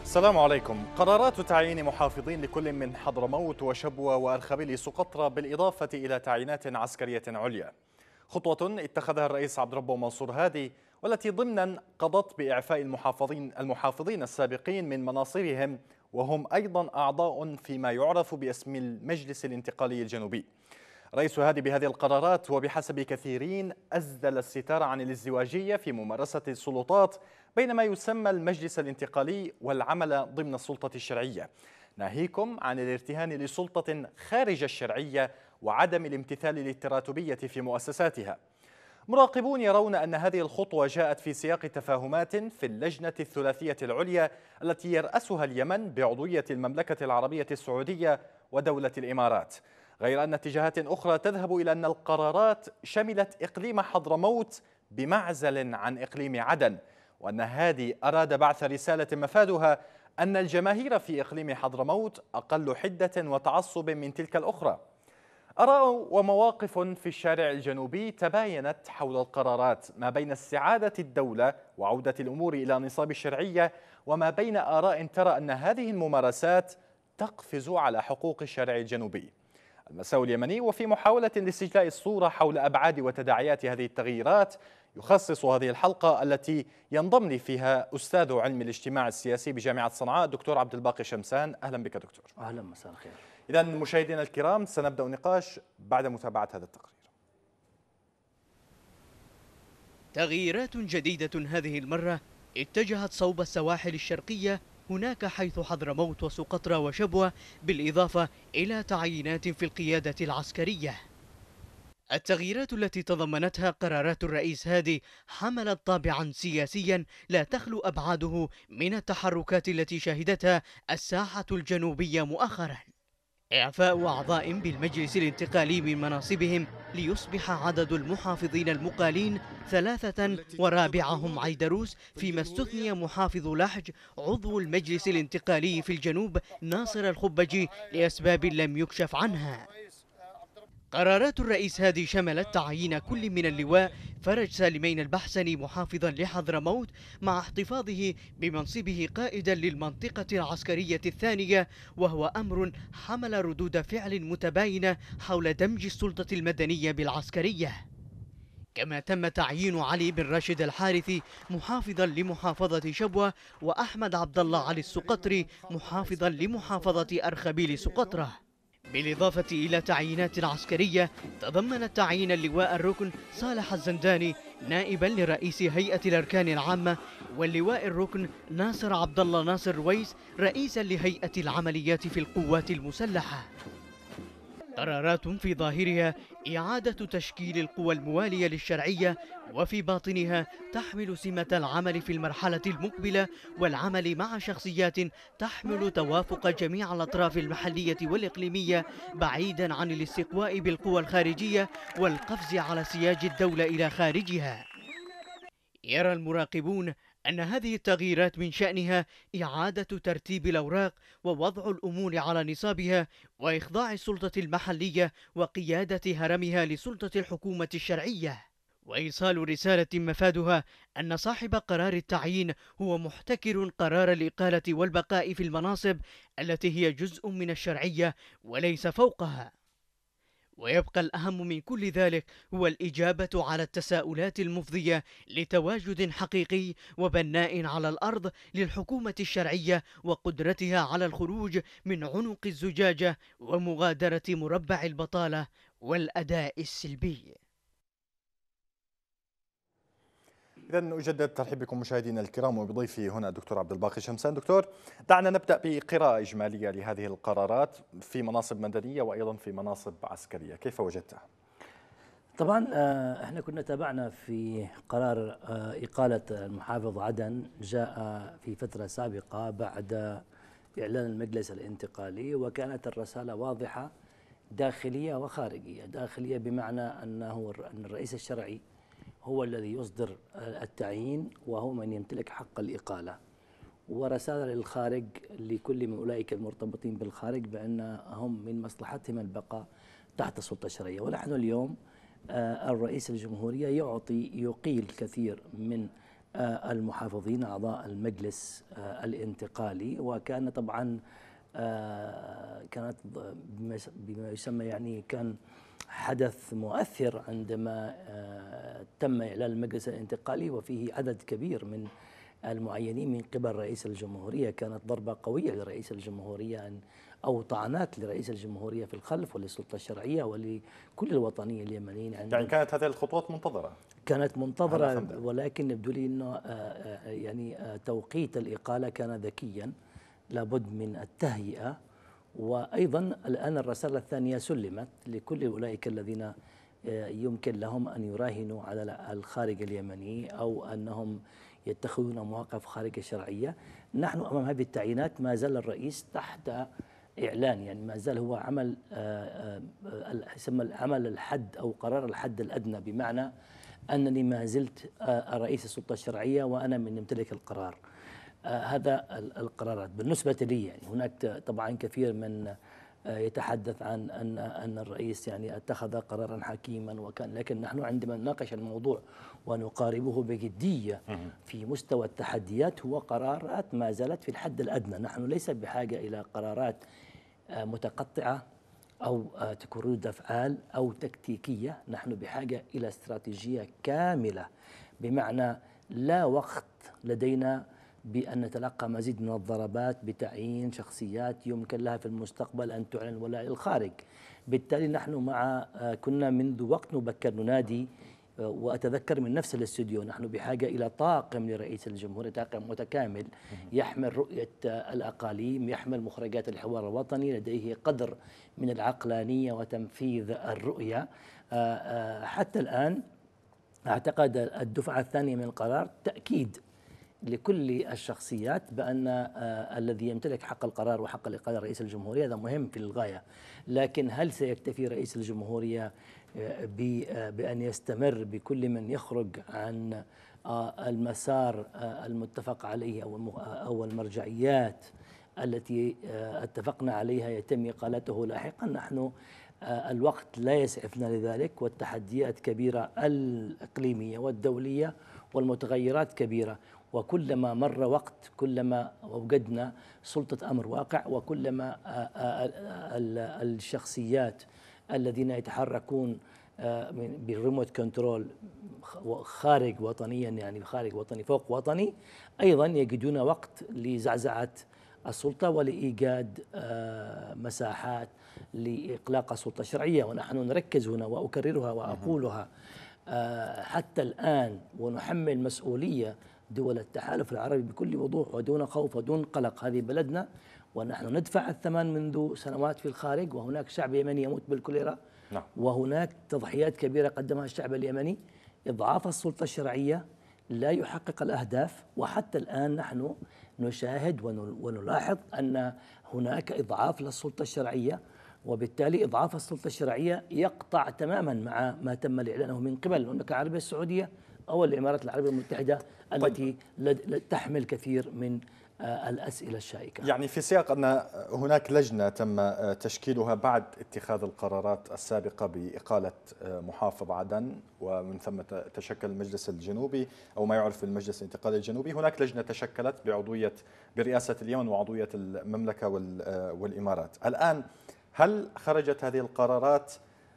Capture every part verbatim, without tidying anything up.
السلام عليكم. قرارات تعيين محافظين لكل من حضرموت وشبوة وأرخبيل سقطرى بالإضافة إلى تعيينات عسكرية عليا، خطوة اتخذها الرئيس عبد ربه منصور هادي، والتي ضمنا قضت بإعفاء المحافظين المحافظين السابقين من مناصبهم، وهم أيضا أعضاء فيما يعرف باسم المجلس الانتقالي الجنوبي. رئيس هادي بهذه القرارات وبحسب كثيرين أسدل الستار عن الازدواجية في ممارسة السلطات بين ما يسمى المجلس الانتقالي والعمل ضمن السلطة الشرعية، ناهيكم عن الارتهان لسلطة خارج الشرعية وعدم الامتثال للتراتبية في مؤسساتها. مراقبون يرون أن هذه الخطوة جاءت في سياق تفاهمات في اللجنة الثلاثية العليا التي يرأسها اليمن بعضوية المملكة العربية السعودية ودولة الإمارات، غير أن اتجاهات أخرى تذهب إلى أن القرارات شملت إقليم حضرموت بمعزل عن إقليم عدن، وأن هادي أراد بعث رسالة مفادها أن الجماهير في إقليم حضرموت أقل حدة وتعصب من تلك الأخرى. آراء ومواقف في الشارع الجنوبي تباينت حول القرارات، ما بين استعادة الدولة وعودة الأمور إلى نصاب الشرعية، وما بين آراء ترى أن هذه الممارسات تقفز على حقوق الشارع الجنوبي. المساء اليمني، وفي محاولة لاستجلاء الصورة حول أبعاد وتداعيات هذه التغييرات، يخصص هذه الحلقة التي ينضم لي فيها أستاذ علم الاجتماع السياسي بجامعة صنعاء الدكتور عبد الباقي شمسان. أهلا بك دكتور. أهلا، مساء الخير. إذا مشاهدينا الكرام، سنبدأ النقاش بعد متابعة هذا التقرير. تغييرات جديدة هذه المرة اتجهت صوب السواحل الشرقية، هناك حيث حضرموت وسقطرى وشبوة، بالإضافة إلى تعيينات في القيادة العسكرية. التغييرات التي تضمنتها قرارات الرئيس هادي حملت طابعا سياسيا لا تخلو أبعاده من التحركات التي شهدتها الساحة الجنوبية مؤخرا. إعفاء أعضاء بالمجلس الانتقالي من مناصبهم ليصبح عدد المحافظين المقالين ثلاثة ورابعهم عيدروس، فيما استثني محافظ لحج عضو المجلس الانتقالي في الجنوب ناصر الخبجي لأسباب لم يكشف عنها. قرارات الرئيس هادي شملت تعيين كل من اللواء فرج سالمين البحسني محافظا لحضرموت مع احتفاظه بمنصبه قائدا للمنطقة العسكرية الثانية، وهو أمر حمل ردود فعل متباينة حول دمج السلطة المدنية بالعسكرية. كما تم تعيين علي بن راشد الحارثي محافظا لمحافظة شبوة، وأحمد عبد الله علي السقطري محافظا لمحافظة أرخبيل سقطرى، بالإضافة إلى تعيينات عسكرية تضمنت تعيين اللواء الركن صالح الزنداني نائبا لرئيس هيئة الأركان العامة، واللواء الركن ناصر عبد الله ناصر رويس رئيسا لهيئة العمليات في القوات المسلحة. قرارات في ظاهرها إعادة تشكيل القوى الموالية للشرعية، وفي باطنها تحمل سمة العمل في المرحلة المقبلة والعمل مع شخصيات تحمل توافق جميع الأطراف المحلية والإقليمية، بعيدا عن الاستقواء بالقوى الخارجية والقفز على سياج الدولة إلى خارجها. يرى المراقبون أن هذه التغييرات من شأنها إعادة ترتيب الأوراق ووضع الأمور على نصابها، وإخضاع السلطة المحلية وقيادة هرمها لسلطة الحكومة الشرعية، وإيصال رسالة مفادها أن صاحب قرار التعيين هو محتكر قرار الإقالة والبقاء في المناصب التي هي جزء من الشرعية وليس فوقها. ويبقى الأهم من كل ذلك هو الإجابة على التساؤلات المفضية لتواجد حقيقي وبناء على الأرض للحكومة الشرعية وقدرتها على الخروج من عنق الزجاجة ومغادرة مربع البطالة والأداء السلبي. إذا أجدد ترحيب بكم مشاهدينا الكرام وبضيفي هنا الدكتور عبد الباقي شمسان. دكتور، دعنا نبدأ بقراءة إجمالية لهذه القرارات في مناصب مدنية وأيضا في مناصب عسكرية، كيف وجدتها؟ طبعا احنا كنا تابعنا في قرار إقالة المحافظ عدن، جاء في فترة سابقة بعد إعلان المجلس الانتقالي، وكانت الرسالة واضحة داخلية وخارجية. داخلية بمعنى أنه أن الرئيس الشرعي هو الذي يصدر التعيين وهو من يمتلك حق الإقالة، ورسالة للخارج لكل من أولئك المرتبطين بالخارج بأن هم من مصلحتهم البقاء تحت السلطة الشرعية. ونحن اليوم الرئيس الجمهورية يعطي يقيل كثير من المحافظين أعضاء المجلس الانتقالي. وكان طبعا كانت بما يسمى يعني كان حدث مؤثر عندما تم إعلان المجلس الانتقالي وفيه عدد كبير من المعينين من قبل رئيس الجمهورية. كانت ضربة قوية لرئيس الجمهورية أو طعنات لرئيس الجمهورية في الخلف وللسلطة الشرعية ولكل الوطنيين اليمنيين. يعني كانت هذه الخطوات منتظرة؟ كانت منتظرة، ولكن يبدو لي أنه يعني توقيت الإقالة كان ذكيا، لابد من التهيئة. وأيضا الآن الرسالة الثانية سلمت لكل أولئك الذين يمكن لهم أن يراهنوا على الخارج اليمني أو أنهم يتخذون مواقف خارج الشرعية. نحن أمام هذه التعيينات ما زال الرئيس تحت إعلان، يعني ما زال هو عمل يسمى العمل الحد أو قرار الحد الأدنى، بمعنى أنني ما زلت رئيس السلطة الشرعية وأنا من يمتلك القرار. هذا القرارات بالنسبة لي. يعني هناك طبعا كثير من يتحدث عن أن أن الرئيس يعني اتخذ قرارا حكيما وكان، لكن نحن عندما نناقش الموضوع ونقاربه بجدية في مستوى التحديات هو قرارات ما زالت في الحد الأدنى. نحن ليس بحاجة إلى قرارات متقطعة أو تكون ردود أفعال أو تكتيكية، نحن بحاجة إلى استراتيجية كاملة، بمعنى لا وقت لدينا بأن نتلقى مزيد من الضربات بتعيين شخصيات يمكن لها في المستقبل أن تعلن ولاء الخارج. بالتالي نحن مع كنا منذ وقت مبكر ننادي، وأتذكر من نفس الاستوديو نحن بحاجة إلى طاقم لرئيس الجمهورية، طاقم متكامل يحمل رؤية الأقاليم، يحمل مخرجات الحوار الوطني، لديه قدر من العقلانية وتنفيذ الرؤية. حتى الآن أعتقد الدفعة الثانية من القرار تأكيد لكل الشخصيات بأن آه الذي يمتلك حق القرار وحق الإقالة رئيس الجمهورية، هذا مهم في الغاية. لكن هل سيكتفي رئيس الجمهورية آه آه بأن يستمر بكل من يخرج عن آه المسار آه المتفق عليه أو, أو المرجعيات التي آه اتفقنا عليها يتم إقالته لاحقا؟ نحن آه الوقت لا يسعفنا لذلك، والتحديات كبيرة الإقليمية والدولية والمتغيرات كبيرة، وكلما مر وقت كلما وجدنا سلطة أمر واقع، وكلما الشخصيات الذين يتحركون بالريموت كنترول خارج وطنيا، يعني خارج وطني فوق وطني، أيضا يجدون وقت لزعزعة السلطة ولإيجاد مساحات لإقلاق السلطة الشرعية. ونحن نركز هنا وأكررها وأقولها حتى الآن، ونحمل مسؤولية دول التحالف العربي بكل وضوح ودون خوف ودون قلق. هذه بلدنا ونحن ندفع الثمن منذ سنوات في الخارج، وهناك شعب يمني يموت بالكوليرا، نعم. وهناك تضحيات كبيرة قدمها الشعب اليمني. إضعاف السلطة الشرعية لا يحقق الأهداف، وحتى الآن نحن نشاهد ونلاحظ أن هناك إضعاف للسلطة الشرعية، وبالتالي إضعاف السلطة الشرعية يقطع تماما مع ما تم الإعلانه من قبل المملكة العربية السعودية أو الإمارات العربية المتحدة التي طيب. تحمل كثير من الأسئلة الشائكة. يعني في سياق أن هناك لجنة تم تشكيلها بعد اتخاذ القرارات السابقة بإقالة محافظ عدن، ومن ثم تشكل المجلس الجنوبي أو ما يعرف بالمجلس الانتقالي الجنوبي، هناك لجنة تشكلت بعضوية برئاسة اليمن وعضوية المملكة والإمارات. الآن هل خرجت هذه القرارات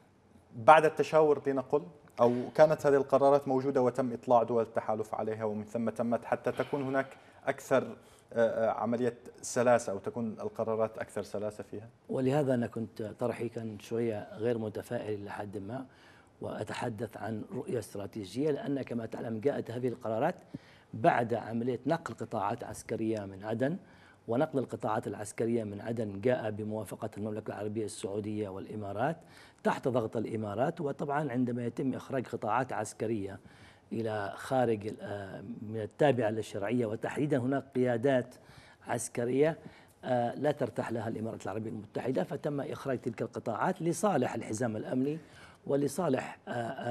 بعد التشاور لنقل، أو كانت هذه القرارات موجودة وتم إطلاع دول التحالف عليها ومن ثم تمت حتى تكون هناك أكثر عملية سلاسة أو تكون القرارات أكثر سلاسة فيها؟ ولهذا أنا كنت طرحي كان شوية غير متفائل لحد ما، وأتحدث عن رؤية استراتيجية، لأن كما تعلم جاءت هذه القرارات بعد عملية نقل قطاعات عسكرية من عدن، ونقل القطاعات العسكرية من عدن جاء بموافقة المملكة العربية السعودية والإمارات تحت ضغط الإمارات. وطبعا عندما يتم إخراج قطاعات عسكرية إلى خارج من التابعة للشرعية، وتحديدا هناك قيادات عسكرية لا ترتاح لها الإمارات العربية المتحدة، فتم إخراج تلك القطاعات لصالح الحزام الأمني ولصالح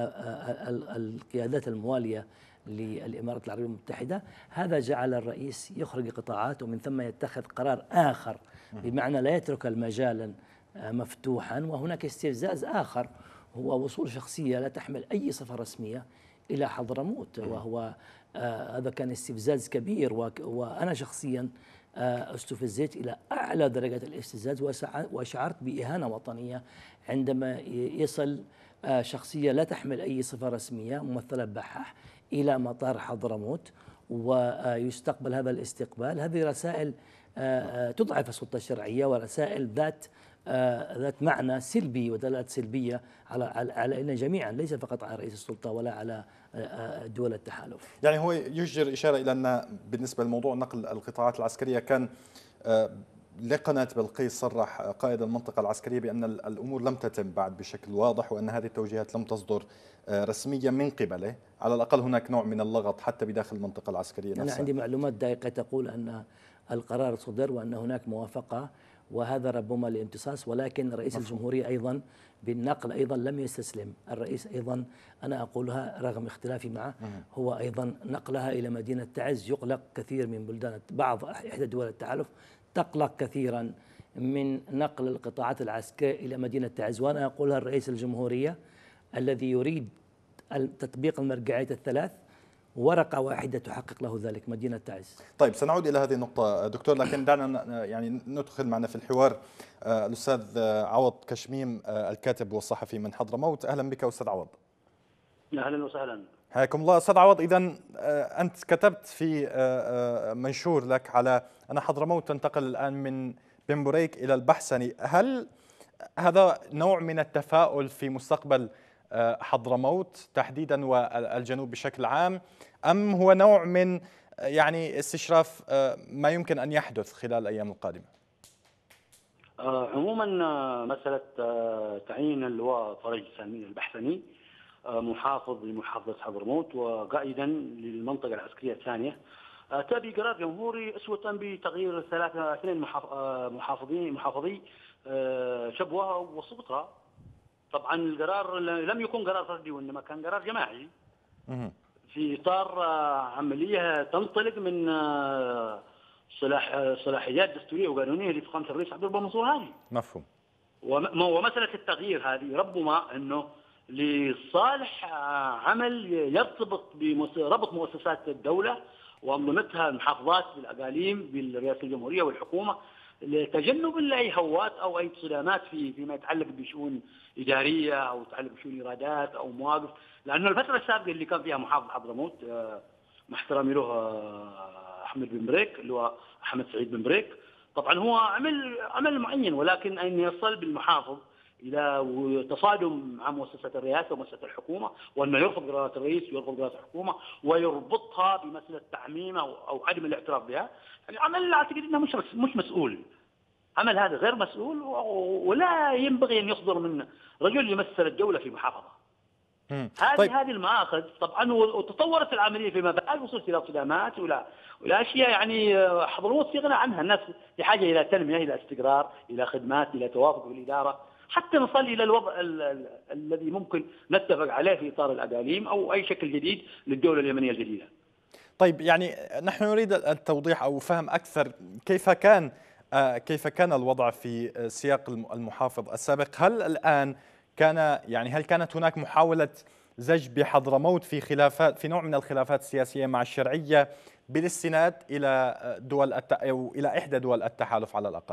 القيادات الموالية للإمارات العربية المتحدة. هذا جعل الرئيس يخرج قطاعات ومن ثم يتخذ قرار آخر، بمعنى لا يترك المجال مفتوحا. وهناك استفزاز آخر هو وصول شخصية لا تحمل أي صفة رسمية إلى حضرموت، وهو هذا كان استفزاز كبير، وأنا شخصيا استفزيت إلى أعلى درجات الاستفزاز، وشعرت بإهانة وطنية عندما يصل شخصية لا تحمل أي صفة رسمية ممثلة بحاح إلى مطار حضرموت ويستقبل هذا الاستقبال. هذه رسائل تضعف السلطة الشرعية، ورسائل ذات ذات معنى سلبي ودلالات سلبية على علينا جميعا، ليس فقط على رئيس السلطة ولا على دول التحالف. يعني هو يجر إشارة إلى أن بالنسبة لموضوع نقل القطاعات العسكرية كان لقناة بلقيس صرح قائد المنطقة العسكرية بأن الأمور لم تتم بعد بشكل واضح، وأن هذه التوجيهات لم تصدر رسميا من قبله. على الأقل هناك نوع من اللغط حتى بداخل المنطقة العسكرية نفسها. أنا عندي معلومات دقيقة تقول أن القرار صدر وأن هناك موافقة، وهذا ربما لامتصاص، ولكن رئيس مفهوم. الجمهورية أيضا بالنقل أيضا لم يستسلم. الرئيس أيضا أنا أقولها رغم اختلافي معه، هو أيضا نقلها إلى مدينة تعز. يقلق كثير من بلدان بعض إحدى دول التحالف تقلق كثيرا من نقل القطاعات العسكرية إلى مدينة تعز، وأنا أقولها الرئيس الجمهورية الذي يريد تطبيق المرجعية الثلاث، ورقة واحدة تحقق له ذلك، مدينة تعز. طيب سنعود إلى هذه النقطة دكتور، لكن دعنا يعني ندخل معنا في الحوار الأستاذ عوض كشميم الكاتب والصحفي من حضرموت. أهلا بك أستاذ عوض. أهلا وسهلا. حياكم الله أستاذ عوض. إذا أنت كتبت في منشور لك على أن حضرموت تنتقل الآن من بن بريك إلى البحسني. هل هذا نوع من التفاؤل في مستقبل حضرموت تحديدا والجنوب بشكل عام، أم هو نوع من يعني استشراف ما يمكن أن يحدث خلال الأيام القادمة؟ عموما مسألة تعيين اللواء فرج البحسني محافظ لمحافظة حضرموت وقائدا للمنطقة العسكرية الثانية أتى بقرار جمهوري أسوة بتغيير ثلاثة اثنين محافظين محافظي شبوة وسقطرى. طبعا القرار لم يكن قرار فردي وإنما كان قرار جماعي في إطار عملية تنطلق من صلاح صلاحيات دستورية وقانونية لفخامة الرئيس عبد الربه منصور هادي. مفهوم. ومسألة التغيير هذه ربما أنه لصالح عمل يرتبط بربط مؤسسات الدولة وأنظمتها المحافظات بالأقاليم بالرئاسة الجمهورية والحكومة لتجنب أي هوات أو أي صدامات في فيما يتعلق بشؤون إدارية أو يتعلق بشؤون إيرادات أو مواقف، لأنه الفترة السابقة اللي كان فيها محافظ حضرموت مع احترامي له أحمد بن بريك اللي هو أحمد سعيد بن بريك، طبعا هو عمل عمل معين، ولكن أن يصل بالمحافظ إلى تصادم مع مؤسسة الرئاسة ومؤسسة الحكومة، وأنه يرفض قرارات الرئيس ويرفض قرارات الحكومة ويربطها بمسألة تعميم أو أو عدم الاعتراف بها، يعني عمل أعتقد أنه مش مش مسؤول. عمل هذا غير مسؤول ولا ينبغي أن يصدر من رجل يمثل الدولة في محافظة. هذه طيب. هذه المآخذ طبعا، وتطورت العملية فيما بعد وصلت إلى صدامات ولا ولا أشياء يعني حضرموت في غنى عنها. الناس بحاجة إلى تنمية، إلى استقرار، إلى خدمات، إلى توافق بالإدارة، حتى نصل إلى الوضع ال ال الذي ممكن نتفق عليه في إطار الأقاليم أو أي شكل جديد للدولة اليمنية الجديدة. طيب يعني نحن نريد التوضيح أو فهم أكثر كيف كان كيف كان الوضع في سياق المحافظ السابق. هل الآن كان يعني هل كانت هناك محاولة زج بحضرموت في خلافات في نوع من الخلافات السياسية مع الشرعية بالاستناد إلى دول أو إلى إحدى دول التحالف على الأقل؟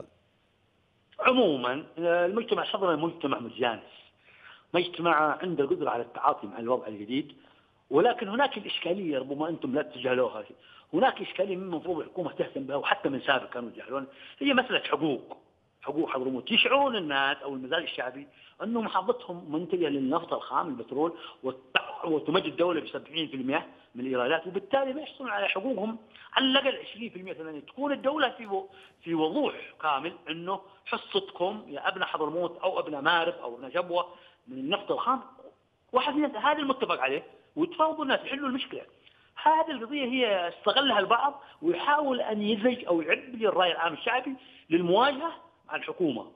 عموما المجتمع الحضرمي مجتمع متجانس، مجتمع عنده القدرة على التعاطي مع الوضع الجديد، ولكن هناك الإشكالية ربما أنتم لا تتجاهلوها، هناك إشكالية من المفروض الحكومة تهتم بها وحتى من سابق كانوا يتجاهلون، هي مسألة حقوق حقوق حضرموت. يشعرون الناس أو المزاج الشعبي أنه محافظتهم منتجة للنفط الخام البترول وتمد الدولة ب سبعين بالمئة من الإيرادات، وبالتالي ما يحصلون على حقوقهم على الأقل عشرين بالمئة ثمانين بالمئة. تكون الدولة في في وضوح كامل أنه حصتكم يا أبناء حضرموت أو أبناء مارب أو أبناء جبوة من النفط الخام واحد من هذا المتفق عليه، ويتفاوضوا الناس يحلوا المشكلة. هذه القضية هي استغلها البعض ويحاول أن يزج أو يعد الرأي العام الشعبي للمواجهة مع الحكومة.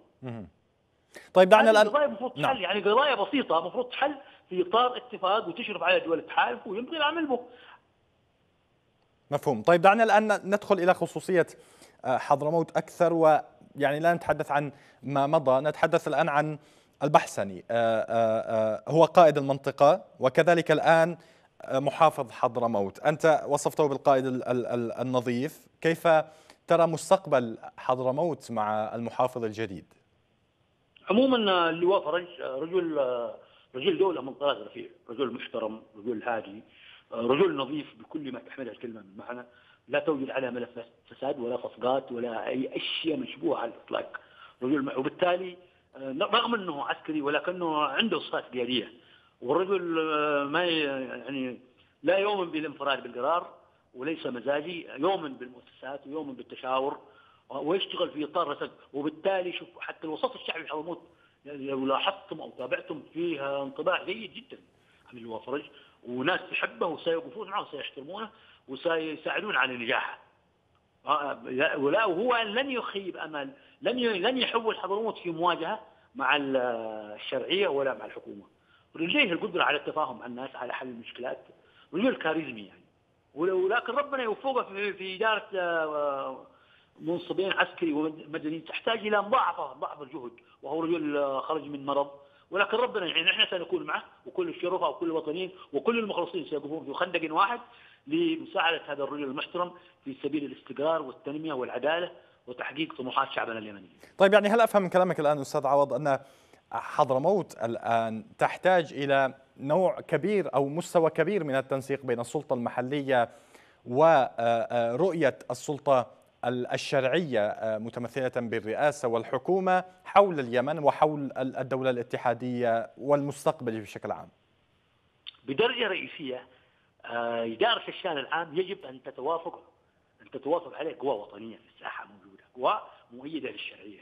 طيب دعنا الآن قضايا المفروض تحل، نعم. يعني قضايا بسيطة المفروض تحل في إطار اتفاق وتشرف على دول التحالف ويمضي العمل به. مفهوم. طيب دعنا الآن ندخل إلى خصوصية حضرموت أكثر، ويعني لا نتحدث عن ما مضى، نتحدث الآن عن البحسني. هو قائد المنطقة وكذلك الآن محافظ حضرموت، أنت وصفته بالقائد النظيف، كيف ترى مستقبل حضرموت مع المحافظ الجديد؟ عموما اللواء فرج رجل رجل دولة من طراز رفيع، رجل محترم، رجل هادي، رجل نظيف بكل ما تحملها الكلمة من معنى، لا توجد عليه ملفات فساد ولا صفقات ولا أي أشياء مشبوهة على الإطلاق. رجل، وبالتالي رغم أنه عسكري ولكنه عنده صفات قيادية، والرجل ما يعني لا يؤمن بالانفراد بالقرار وليس مزاجي، يؤمن بالمؤسسات ويؤمن بالتشاور ويشتغل في اطار رسد. وبالتالي شوف حتى الوسط الشعبي في حضرموت لو لاحظتم او تابعتم فيها انطباع جيد جدا عن اللواء فرج، وناس تحبه وسيوقفون معه وسيحترمونه وسيساعدون على نجاحه. ولا وهو لن يخيب امل، لن لن يحول حضرموت في مواجهه مع الشرعيه ولا مع الحكومه. لديه القدره على التفاهم مع الناس، على حل المشكلات، رجل كاريزمي يعني. ولكن ربنا يوفقه في في اداره منصبين عسكري ومدني تحتاج الى مضاعفه مضاعف الجهد، وهو رجل خرج من مرض، ولكن ربنا يعني نحن سنكون معه، وكل الشرفاء وكل الوطنيين وكل المخلصين سيقفون في خندق واحد لمساعده هذا الرجل المحترم في سبيل الاستقرار والتنميه والعداله وتحقيق طموحات شعبنا اليمني. طيب يعني هل افهم من كلامك الان استاذ عوض ان حضرموت الان تحتاج الى نوع كبير او مستوى كبير من التنسيق بين السلطه المحليه ورؤيه السلطه الشرعيه متمثله بالرئاسه والحكومه حول اليمن وحول الدوله الاتحاديه والمستقبل بشكل عام؟ بدرجه رئيسيه اداره الشان العام يجب ان تتوافق ان تتوافق عليه قوى وطنيه في الساحه موجوده، قوى مؤيده للشرعيه،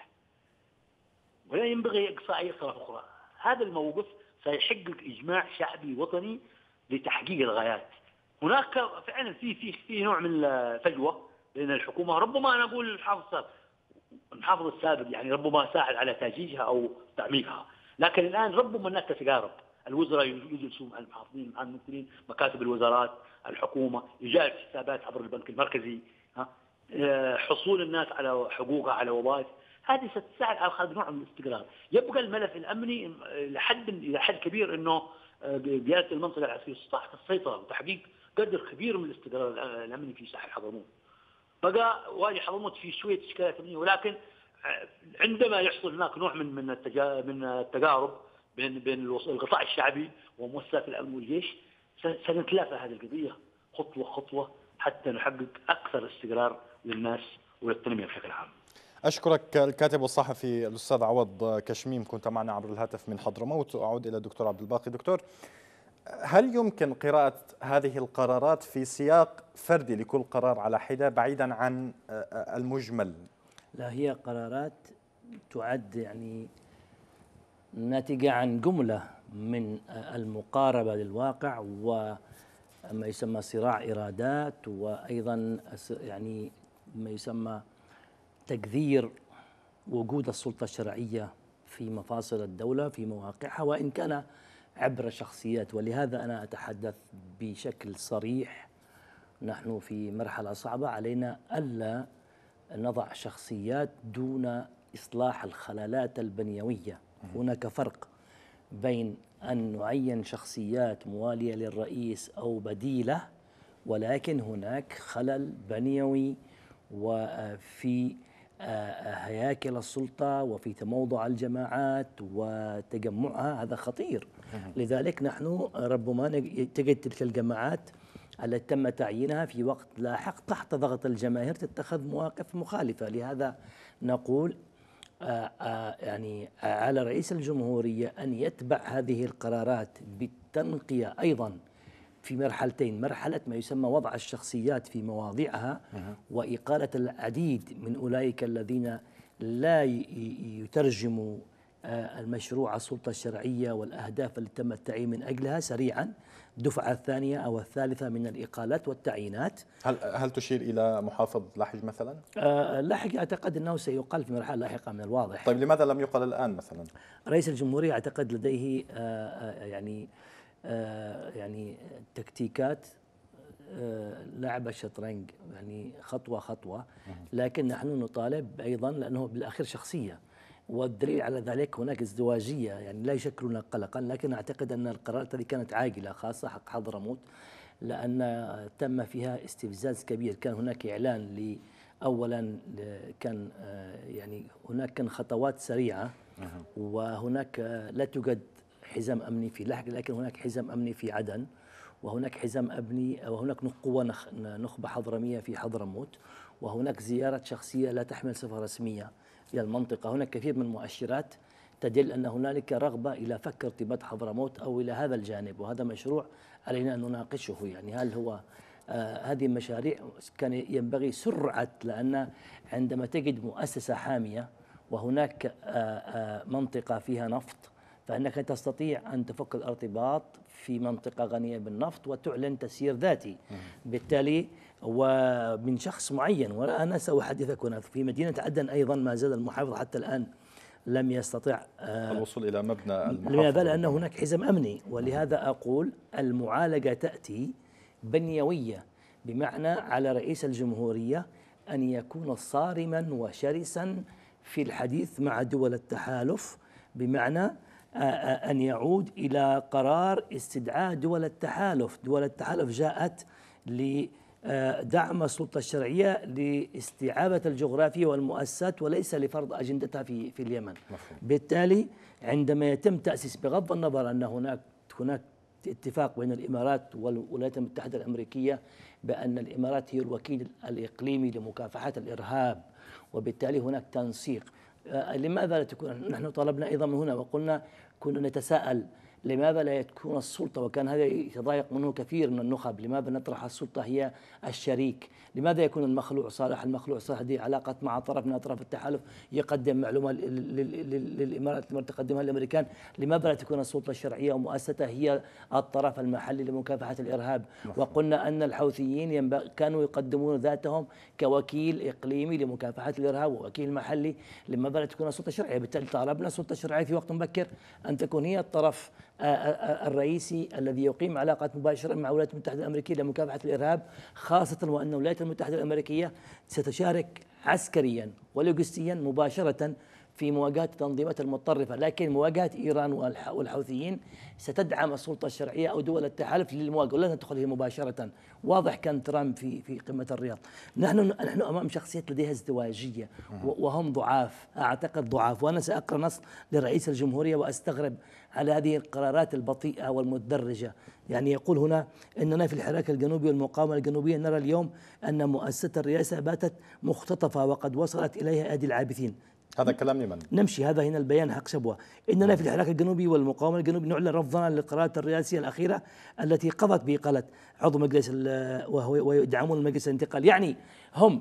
ولا ينبغي اقصاء اي طرف اخرى. هذا الموقف سيحقق اجماع شعبي وطني لتحقيق الغايات. هناك فعلا في في في نوع من الفجوه بين الحكومه، ربما انا اقول المحافظ السابق المحافظ السابق يعني ربما ساعد على تاجيجها او تعميقها، لكن الان ربما الناس تتقارب، الوزراء يجلسوا مع المحافظين مع الممثلين، مكاتب الوزارات، الحكومه، ايجاد حسابات عبر البنك المركزي، ها حصول الناس على حقوقها على وظائف، هذه ستساعد على خلق نوع من الاستقرار. يبقى الملف الامني لحد الى حد كبير انه قياده المنطقه العسكريه استطاعت السيطره وتحقيق قدر كبير من الاستقرار الامني في ساحل حضرموت. بقى وادي حضرموت في شويه اشكالات امنيه، ولكن عندما يحصل هناك نوع من من من التقارب بين بين القطاع الشعبي ومؤسسات الامن والجيش سنتلافى هذه القضيه خطوه خطوه حتى نحقق اكثر استقرار للناس وللتنميه بشكل عام. أشكرك الكاتب والصحفي الأستاذ عوض كشميم، كنت معنا عبر الهاتف من حضرموت. وأعود إلى الدكتور عبد الباقي. دكتور، هل يمكن قراءة هذه القرارات في سياق فردي لكل قرار على حدة بعيدا عن المجمل؟ لا، هي قرارات تعد يعني ناتجة عن جملة من المقاربة للواقع وما يسمى صراع إرادات، وأيضا يعني ما يسمى تكثير وجود السلطة الشرعية في مفاصل الدولة في مواقعها، وإن كان عبر شخصيات. ولهذا أنا أتحدث بشكل صريح، نحن في مرحلة صعبة، علينا ألا نضع شخصيات دون إصلاح الخلالات البنيوية. هناك فرق بين أن نعين شخصيات موالية للرئيس أو بديلة، ولكن هناك خلل بنيوي وفي هياكل السلطة وفي تموضع الجماعات وتجمعها، هذا خطير. لذلك نحن ربما تجد تلك الجماعات التي تم تعيينها في وقت لاحق تحت ضغط الجماهير تتخذ مواقف مخالفة. لهذا نقول آآ آآ يعني على رئيس الجمهورية أن يتبع هذه القرارات بالتنقية أيضا في مرحلتين: مرحلة ما يسمى وضع الشخصيات في مواضعها وإقالة العديد من أولئك الذين لا يترجموا المشروع السلطة الشرعية والأهداف التي تم التعيين من أجلها سريعا، الدفعة الثانية أو الثالثة من الإقالات والتعيينات. هل هل تشير إلى محافظ لحج مثلا؟ آه لحج أعتقد أنه سيقال في مرحلة لاحقة من الواضح. طيب لماذا لم يقل الآن مثلا؟ رئيس الجمهورية أعتقد لديه آه يعني آه يعني تكتيكات آه لعب الشطرنج، يعني خطوة خطوة، لكن نحن نطالب أيضا لأنه بالأخير شخصية والدليل على ذلك هناك ازدواجية يعني لا يشكلون قلقا، لكن أعتقد أن القرارات هذه كانت عاجلة خاصة حق حضرموت، لأن تم فيها استفزاز كبير. كان هناك إعلان ل أولا كان يعني هناك كان خطوات سريعة، وهناك لا توجد حزام أمني في لحق، لكن هناك حزام أمني في عدن، وهناك حزام أمني وهناك قوة نخبة حضرمية في حضرموت، وهناك زيارة شخصية لا تحمل صفة رسمية إلى المنطقة. هناك كثير من المؤشرات تدل أن هنالك رغبة إلى فك ارتباط حضرموت أو إلى هذا الجانب، وهذا مشروع علينا أن نناقشه. يعني هل هو آه هذه المشاريع كان ينبغي سرعة، لأن عندما تجد مؤسسة حامية وهناك آه آه منطقة فيها نفط، فإنك تستطيع أن تفك الارتباط في منطقة غنية بالنفط وتعلن تسيير ذاتي. بالتالي ومن شخص معين، وأنا سأحدثك هنا في مدينة عدن أيضا ما زال المحافظ حتى الآن لم يستطع آه الوصول إلى مبنى المحافظة، لماذا؟ لأن هناك حزم أمني. ولهذا أقول المعالجة تأتي بنيوية، بمعنى على رئيس الجمهورية أن يكون صارما وشرسا في الحديث مع دول التحالف، بمعنى أن يعود إلى قرار استدعاء دول التحالف. دول التحالف جاءت لدعم السلطة الشرعية لاستعابة الجغرافيا والمؤسسات، وليس لفرض أجندتها في في اليمن. مفهوم. بالتالي عندما يتم تأسيس، بغض النظر أن هناك هناك اتفاق بين الإمارات والولايات المتحدة الأمريكية بأن الإمارات هي الوكيل الإقليمي لمكافحة الإرهاب، وبالتالي هناك تنسيق. لماذا لا تكون؟ نحن طلبنا أيضا من هنا وقلنا كنا نتساءل لماذا لا تكون السلطة، وكان هذا يتضايق منه كثير من النخب، لماذا نطرح السلطة هي الشريك؟ لماذا يكون المخلوع صالح؟ المخلوع صالح هذه علاقة مع طرف من أطراف التحالف يقدم معلومة للإمارات، الإمارات تقدمها للأمريكان. لماذا لا تكون السلطة الشرعية ومؤسستها هي الطرف المحلي لمكافحة الإرهاب؟ وقلنا أن الحوثيين كانوا يقدمون ذاتهم كوكيل إقليمي لمكافحة الإرهاب ووكيل محلي. لماذا لا تكون السلطة الشرعية؟ بالتالي طالبنا السلطة الشرعية في وقت مبكر أن تكون هي الطرف الرئيسي الذي يقيم علاقات مباشرة مع الولايات المتحدة الأمريكية لمكافحة الإرهاب، خاصة وأن الولايات المتحدة الأمريكية ستشارك عسكريا ولوجستيا مباشرة في مواجهة التنظيمات المتطرفة، لكن مواجهة إيران والحوثيين ستدعم السلطة الشرعية أو دول التحالف للمواجهة، ولا تدخل هي مباشرة. واضح كان ترامب في في قمة الرياض. نحن نحن أمام شخصيات لديها ازدواجية وهم ضعاف، أعتقد ضعاف. وأنا سأقرأ نص لرئيس الجمهورية وأستغرب على هذه القرارات البطيئة والمتدرجة. يعني يقول هنا إننا في الحراك الجنوبي والمقاومة الجنوبية نرى اليوم أن مؤسسة الرئاسة باتت مختطفة وقد وصلت إليها أيدي العابثين. هذا كلام لمن؟ نمشي، هذا هنا البيان حق شبوة. إننا في الحراك الجنوبي والمقاومة الجنوبي نعلن رفضنا للقرارات الرئاسية الأخيرة التي قضت بإقالة عضو مجلس ويدعمون المجلس الانتقالي. يعني هم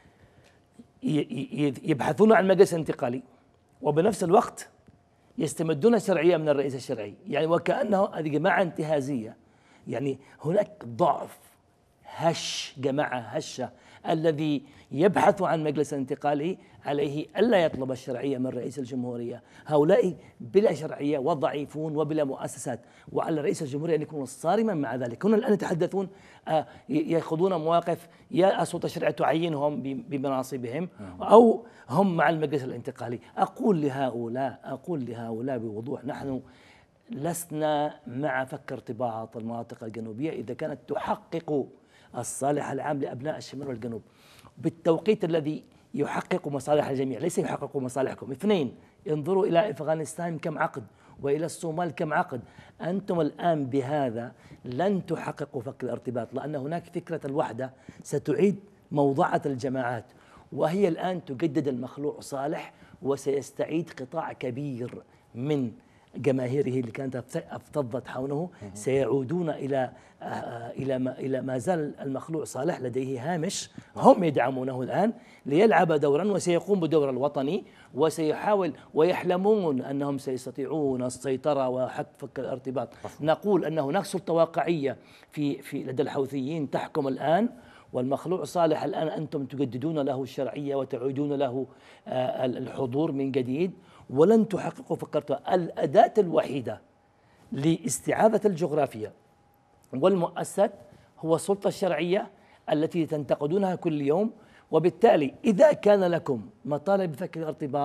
يبحثون عن مجلس انتقالي وبنفس الوقت يستمدون شرعية من الرئيس الشرعي، يعني وكأنه هذه جماعة انتهازية. يعني هناك ضعف، هش جماعة هشة. الذي يبحث عن مجلس انتقالي عليه ألا يطلب الشرعية من رئيس الجمهورية. هؤلاء بلا شرعية وضعيفون وبلا مؤسسات، وعلى رئيس الجمهورية أن يكون صارما مع ذلك. هنا الآن يتحدثون يأخذون مواقف، يا السلطة الشرعية تعينهم بمناصبهم أو هم مع المجلس الانتقالي. أقول لهؤلاء أقول لهؤلاء بوضوح، نحن لسنا مع فك ارتباط المناطق الجنوبية إذا كانت تحقق الصالح العام لأبناء الشمال والجنوب بالتوقيت الذي يحقق مصالح الجميع، ليس يحقق مصالحكم. اثنين، انظروا إلى أفغانستان كم عقد، وإلى الصومال كم عقد. أنتم الآن بهذا لن تحققوا فك الارتباط، لأن هناك فكرة الوحدة ستعيد موضعة الجماعات، وهي الآن تجدد المخلوع صالح، وسيستعيد قطاع كبير من جماهيره اللي كانت افتضت حوله سيعودون الى الى ما الى ما زال المخلوع صالح لديه هامش هم يدعمونه الان ليلعب دورا، وسيقوم بدور الوطني، وسيحاول ويحلمون انهم سيستطيعون السيطره وحق فك الارتباط. نقول ان هناك سلطه واقعيه في في لدى الحوثيين تحكم الان، والمخلوع صالح الان انتم تجددون له الشرعيه وتعيدون له الحضور من جديد، ولن تحققوا فكرتها. الأداة الوحيدة لاستعادة الجغرافيا والمؤسسات هو السلطة الشرعية التي تنتقدونها كل يوم. وبالتالي إذا كان لكم مطالب بفك الارتباط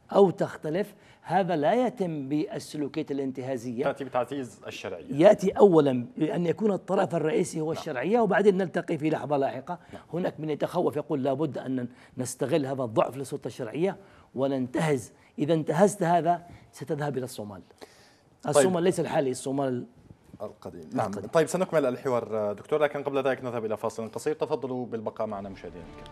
أو تختلف، هذا لا يتم بالسلوكيات الانتهازية، تأتي بتعزيز الشرعية. يأتي أولا بأن يكون الطرف الرئيسي هو الشرعية، وبعدين نلتقي في لحظة لاحقة. هناك من يتخوف يقول لابد أن نستغل هذا الضعف للسلطة الشرعية وننتهز، إذا انتهزت هذا ستذهب إلى الصومال. الصومال طيب. ليس الحالي، الصومال القديم. نعم القديم. طيب سنكمل الحوار دكتور، لكن قبل ذلك نذهب إلى فاصل قصير. تفضلوا بالبقاء معنا مشاهدينا الكرام.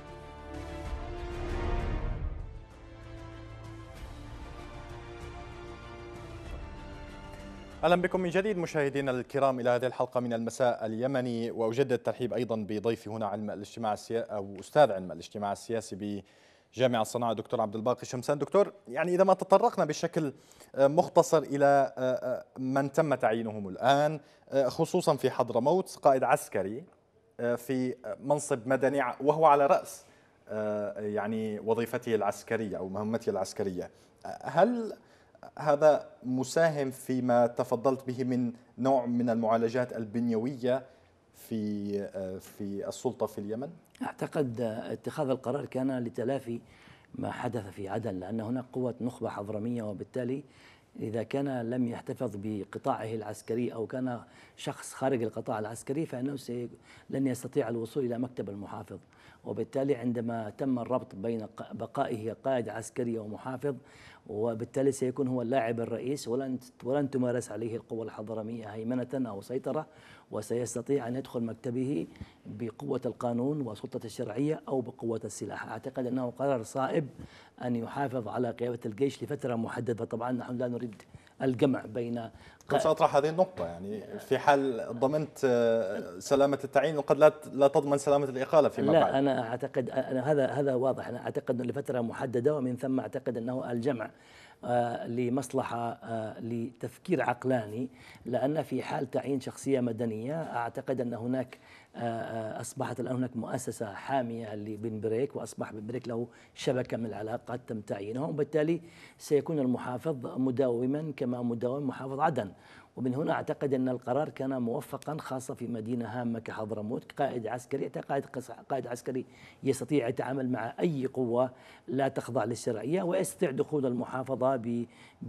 أهلا بكم من جديد مشاهدينا الكرام إلى هذه الحلقة من المساء اليمني، وأجدد الترحيب أيضا بضيفي هنا علم الاجتماع السياسي أو أستاذ علم الاجتماع السياسي بجامعة صنعاء دكتور عبد الباقي شمسان. دكتور، يعني إذا ما تطرقنا بشكل مختصر إلى من تم تعيينهم الآن خصوصا في حضرموت، قائد عسكري في منصب مدني وهو على رأس يعني وظيفته العسكرية أو مهمته العسكرية، هل هذا مساهم فيما تفضلت به من نوع من المعالجات البنيوية في في السلطة في اليمن؟ أعتقد اتخاذ القرار كان لتلافي ما حدث في عدن، لأن هناك قوة نخبة حضرمية، وبالتالي إذا كان لم يحتفظ بقطاعه العسكري أو كان شخص خارج القطاع العسكري فإنه لن يستطيع الوصول إلى مكتب المحافظ، وبالتالي عندما تم الربط بين بقائه قائد عسكري ومحافظ، وبالتالي سيكون هو اللاعب الرئيس، ولن ولن تمارس عليه القوى الحضرمية هيمنة أو سيطرة، وسيستطيع أن يدخل مكتبه بقوة القانون وسلطة الشرعية أو بقوة السلاح. أعتقد أنه قرار صائب أن يحافظ على قيادة الجيش لفترة محددة. طبعا نحن لا نريد الجمع بين كنت سأطرح هذه النقطة، يعني في حال ضمنت سلامة التعيين وقد لا لا تضمن سلامة الإقالة فيما لا بعد. لا أنا أعتقد أنا هذا هذا واضح. أنا أعتقد أنه لفترة محددة، ومن ثم أعتقد أنه الجمع آه لمصلحة آه لتفكير عقلاني، لأن في حال تعيين شخصية مدنية أعتقد أن هناك آه أصبحت الآن هناك مؤسسة حامية لبن بريك، وأصبح بن بريك له شبكة من العلاقات تم تعيينهم، وبالتالي سيكون المحافظ مداوما كما مداوم محافظ عدن. ومن هنا أعتقد أن القرار كان موفقا، خاصة في مدينة هامة كحضرموت. قائد عسكري قائد قائد عسكري يستطيع يتعامل مع أي قوة لا تخضع للشرعية، ويستطيع دخول المحافظة ب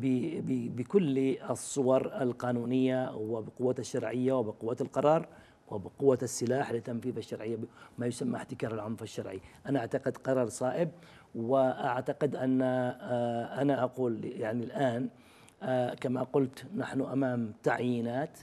ب بكل الصور القانونية وبقوة الشرعية وبقوة القرار وبقوة السلاح لتنفيذ الشرعية، ما يسمى احتكار العنف الشرعي. أنا أعتقد قرار صائب، وأعتقد أن أنا أقول يعني الآن آه كما قلت نحن أمام تعيينات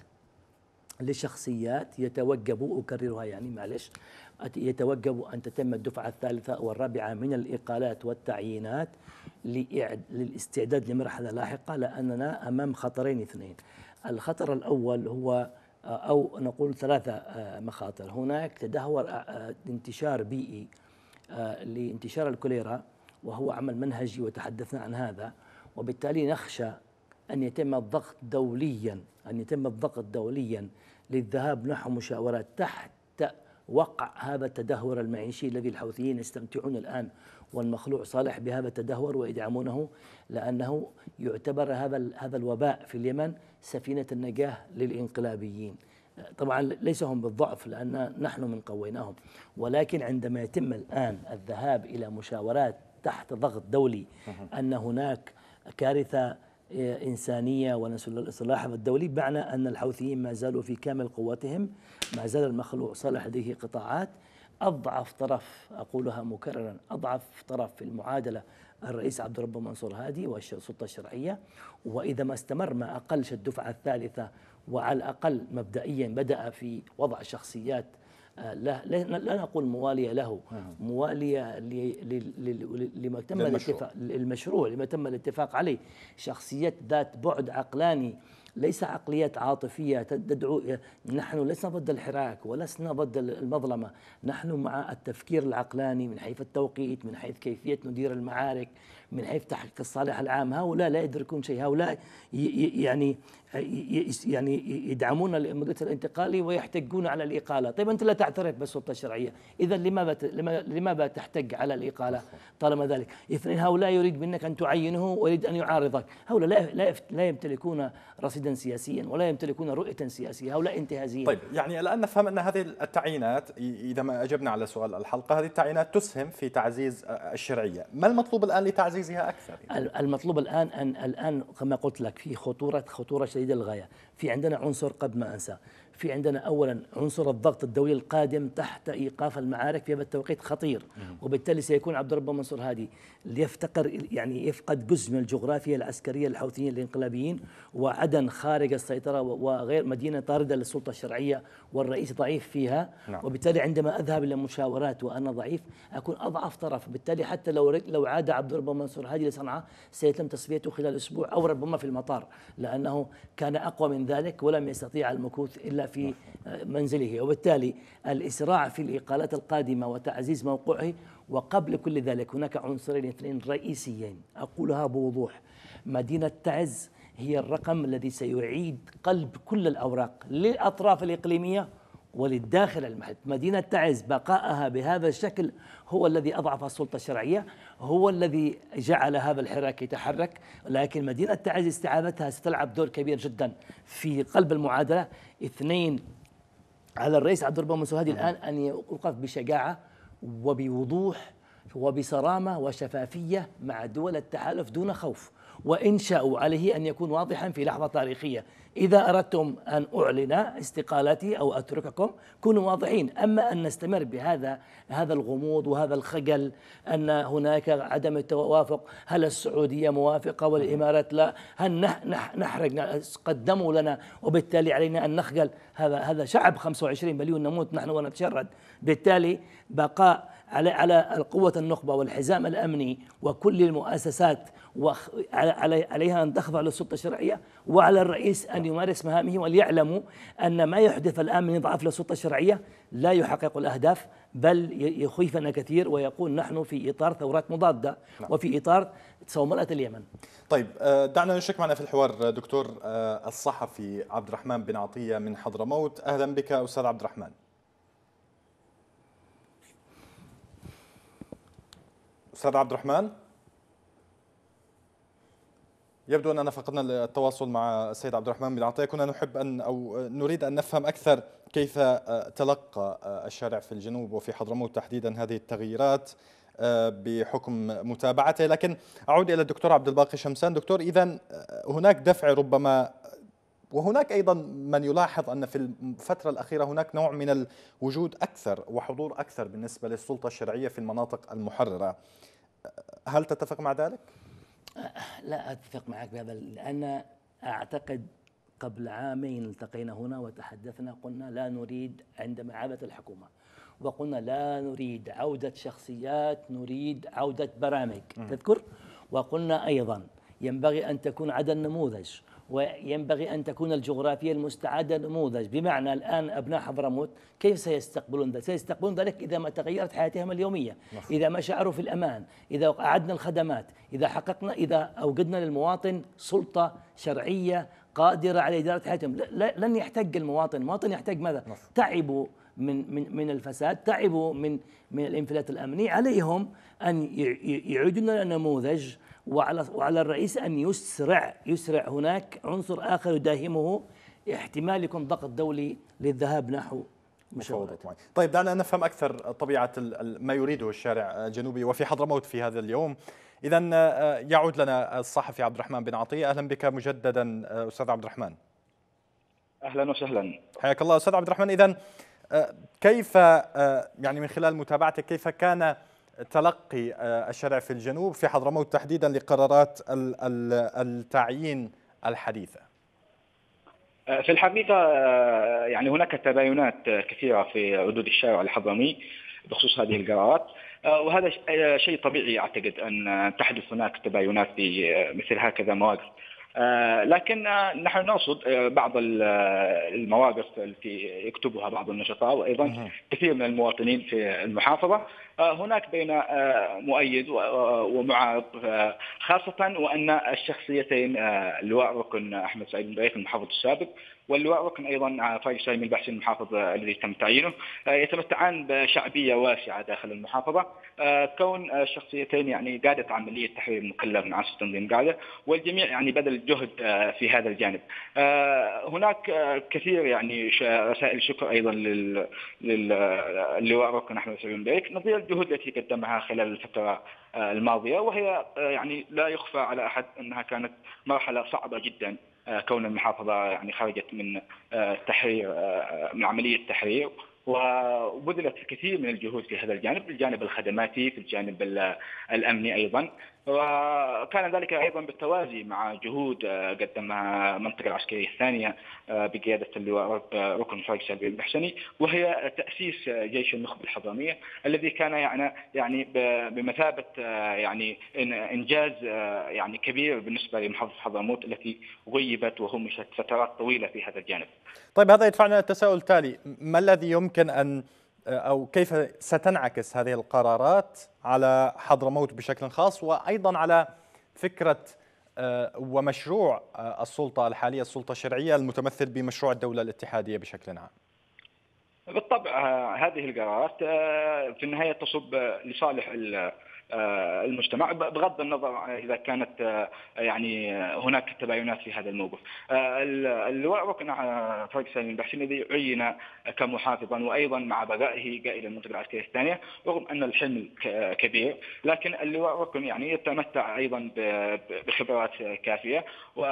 لشخصيات يتوجب، أكررها يعني معلش، يتوجب أن تتم الدفعة الثالثة والرابعة من الإقالات والتعيينات للاستعداد لمرحلة لاحقة، لأننا أمام خطرين اثنين. الخطر الأول هو أو نقول ثلاثة مخاطر. هناك تدهور انتشار بيئي لانتشار الكوليرا، وهو عمل منهجي وتحدثنا عن هذا، وبالتالي نخشى أن يتم الضغط دوليا أن يتم الضغط دوليا للذهاب نحو مشاورات تحت وقع هذا التدهور المعيشي الذي الحوثيين يستمتعون الآن، والمخلوع صالح بهذا التدهور ويدعمونه، لأنه يعتبر هذا هذا الوباء في اليمن سفينة النجاة للإنقلابيين. طبعا ليس هم بالضعف لأن نحن من قويناهم، ولكن عندما يتم الآن الذهاب إلى مشاورات تحت ضغط دولي أن هناك كارثة إنسانية ونسأل الإصلاح الدولي، بمعنى أن الحوثيين ما زالوا في كامل قوتهم، ما زال المخلوع صالح لديه قطاعات. أضعف طرف، أقولها مكررا، أضعف طرف في المعادلة الرئيس عبد الرب منصور هادي والسلطة الشرعية، وإذا ما استمر ما أقلش الدفعة الثالثة وعلى الأقل مبدئيا بدأ في وضع شخصيات لا, لا نقول موالية له، موالية لما تم الاتفاق المشروع لما تم الاتفاق عليه، شخصيات ذات بعد عقلاني، ليس عقليات عاطفية تدعو. نحن لسنا ضد الحراك ولسنا ضد المظلمة، نحن مع التفكير العقلاني من حيث التوقيت، من حيث كيفية ندير المعارك، من حيث تحقيق الصالح العام. هؤلاء لا يدركون شيء، هؤلاء يعني يعني يدعمون المدير الانتقالي ويحتجون على الإقالة. طيب أنت لا تعترف بالسلطة الشرعية، إذا لماذا لماذا تحتج على الإقالة طالما ذلك؟ اثنين، هؤلاء يريد منك أن تعينه ويريد أن يعارضك، هؤلاء لا لا لا يمتلكون رصيد راشدا سياسيا ولا يمتلكون رؤية سياسية، هؤلاء انتهازيين. طيب يعني الآن نفهم أن هذه التعيينات، إذا ما أجبنا على سؤال الحلقة، هذه التعيينات تسهم في تعزيز الشرعية. ما المطلوب الآن لتعزيزها أكثر؟ يعني؟ المطلوب الآن أن الآن كما قلت لك في خطورة خطورة شديدة للغاية. في عندنا عنصر قبل ما أنسى، في عندنا أولا عنصر الضغط الدولي القادم تحت إيقاف المعارك في هذا التوقيت خطير، وبالتالي سيكون عبد الرب منصور هادي ليفتقر يعني يفقد جزء من الجغرافيا العسكرية الحوثيين الانقلابيين، وعدن خارج السيطرة وغير مدينة طاردة للسلطة الشرعية والرئيس ضعيف فيها. نعم. وبالتالي عندما أذهب إلى مشاورات وأنا ضعيف أكون أضعف طرف، بالتالي حتى لو لو عاد عبد الرب منصور هادي لصنعاء سيتم تصفيته خلال أسبوع أو ربما في المطار، لأنه كان أقوى من ذلك ولم يستطيع المكوث إلا في منزله. وبالتالي الإسراع في الإقالات القادمة وتعزيز موقعه. وقبل كل ذلك هناك عنصرين اثنين رئيسيين أقولها بوضوح. مدينة تعز هي الرقم الذي سيعيد قلب كل الأوراق للأطراف الإقليمية وللداخل المحل. مدينة تعز بقائها بهذا الشكل هو الذي أضعف السلطة الشرعية، هو الذي جعل هذا الحراك يتحرك. لكن مدينة تعز استعادتها ستلعب دور كبير جدا في قلب المعادلة. اثنين، على الرئيس عبد الرب منصور هادي الآن أن يوقف بشجاعة وبوضوح وبصرامة وشفافية مع دول التحالف دون خوف، وإن شاءوا عليه أن يكون واضحا في لحظة تاريخية. إذا أردتم أن أعلن استقالتي أو أترككم كونوا واضحين. أما أن نستمر بهذا هذا الغموض وهذا الخجل أن هناك عدم التوافق، هل السعودية موافقة والإمارات لا، هل نحرق قدموا لنا وبالتالي علينا أن نخجل، هذا هذا شعب خمسة وعشرين مليون نموت نحن ونتشرد. بالتالي بقاء على على القوة النخبة والحزام الأمني وكل المؤسسات وعليها أن تخضع للسلطة الشرعية، وعلى الرئيس أن يمارس مهامه وليعلموا أن ما يحدث الآن من إضعاف للسلطة الشرعية لا يحقق الأهداف بل يخيفنا كثير ويقول نحن في إطار ثورات مضادة وفي إطار صوملة اليمن. طيب دعنا نشرك معنا في الحوار دكتور الصحفي عبد الرحمن بن عطية من حضرموت. أهلا بك أستاذ عبد الرحمن. أستاذ عبد الرحمن، يبدو أننا فقدنا التواصل مع السيد عبد الرحمن بن عطية. كنا نحب أن أو نريد أن نفهم أكثر كيف تلقى الشارع في الجنوب وفي حضرموت تحديدا هذه التغييرات بحكم متابعته. لكن أعود إلى الدكتور عبد الباقي شمسان. دكتور، إذن هناك دفع ربما، وهناك أيضا من يلاحظ أن في الفترة الأخيرة هناك نوع من الوجود أكثر وحضور أكثر بالنسبة للسلطة الشرعية في المناطق المحررة. هل تتفق مع ذلك؟ لا أتفق معك بهذا، لأن أعتقد قبل عامين التقينا هنا وتحدثنا، قلنا لا نريد عندما عادت الحكومة وقلنا لا نريد عودة شخصيات، نريد عودة برامج. تذكر؟ وقلنا أيضا ينبغي أن تكون عدن نموذج، وينبغي أن تكون الجغرافيا المستعادة نموذج. بمعنى الآن أبناء حضرموت كيف سيستقبلون ذلك؟ سيستقبلون ذلك إذا ما تغيرت حياتهم اليومية، إذا ما شعروا في الأمان، إذا أعدنا الخدمات، إذا حققنا، إذا أوجدنا للمواطن سلطة شرعية قادرة على إدارة حياتهم. لن يحتاج المواطن، المواطن يحتاج ماذا؟ تعبوا من من من الفساد، تعبوا من من الانفلات الأمني، عليهم أن يعيدوا لنا نموذج. وعلى وعلى الرئيس أن يسرع يسرع هناك عنصر آخر يداهمه، احتمال يكون ضغط دولي للذهاب نحو مفاوضات. طيب دعنا نفهم أكثر طبيعة ما يريده الشارع الجنوبي وفي حضرموت في هذا اليوم. إذا يعود لنا الصحفي عبد الرحمن بن عطية. أهلا بك مجددا أستاذ عبد الرحمن. أهلا وسهلا، حياك الله أستاذ عبد الرحمن. إذا كيف يعني من خلال متابعتك كيف كان تلقي الشارع في الجنوب في حضرموت تحديدا لقرارات التعيين الحديثة؟ في الحقيقة يعني هناك تباينات كثيرة في ردود الشارع الحضرمي بخصوص هذه القرارات، وهذا شيء طبيعي. أعتقد أن تحدث هناك تباينات في مثل هكذا مواقف، لكن نحن نرصد بعض المواقف التي يكتبها بعض النشطاء وأيضا كثير من المواطنين في المحافظة هناك بين مؤيد ومعارض، خاصة وأن الشخصيتين اللواء ركن أحمد سعيد بن بريك المحافظ السابق واللواء ركن أيضا فايز سالم البحسني المحافظ الذي تم تعيينه يتمتعان بشعبية واسعة داخل المحافظة، كون الشخصيتين يعني قادة عملية تحرير مكلف من عنصر تنظيم قاعدة، والجميع يعني بذل جهد في هذا الجانب. هناك كثير يعني رسائل شكر أيضا للواء ركن أحمد سعيد بن بريك نظير الجهود التي قدمها خلال الفترة الماضية، وهي يعني لا يخفى على أحد أنها كانت مرحلة صعبة جدا، كون المحافظة يعني خرجت من تحرير من عملية تحرير، وبذلت الكثير من الجهود في هذا الجانب، الجانب الخدماتي، في الجانب الأمني أيضا، وكان ذلك أيضا بالتوازي مع جهود قدمها المنطقة العسكرية الثانية بقيادة اللواء ركن فايز سالم البحسني، وهي تأسيس جيش النخبة الحضرمية الذي كان يعني يعني بمثابة يعني إنجاز يعني كبير بالنسبة لمحافظة حضرموت التي غيبت وهمشت فترات طويلة في هذا الجانب. طيب هذا يدفعنا التساؤل التالي، ما الذي يمكن أن أو كيف ستنعكس هذه القرارات على حضرموت بشكل خاص، وأيضا على فكرة ومشروع السلطة الحالية، السلطة الشرعية المتمثل بمشروع الدولة الاتحادية بشكل عام؟ بالطبع هذه القرارات في النهاية تصب لصالح المجتمع بغض النظر إذا كانت يعني هناك تباينات في هذا الموقف. اللواء ركن فايز سالم البحسني الذي عين كمحافظا وأيضا مع بقائه قائد المنطقة العسكرية الثانية، رغم أن الحمل كبير، لكن اللواء ركن يعني يتمتع أيضا بخبرات كافية،